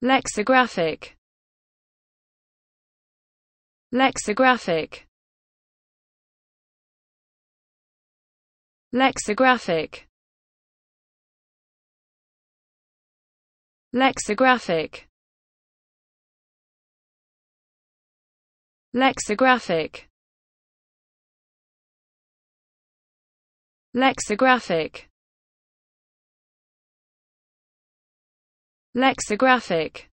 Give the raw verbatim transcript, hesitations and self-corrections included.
lexicographic, lexicographic, lexicographic, lexicographic, lexicographic, lexicographic, lexicographic,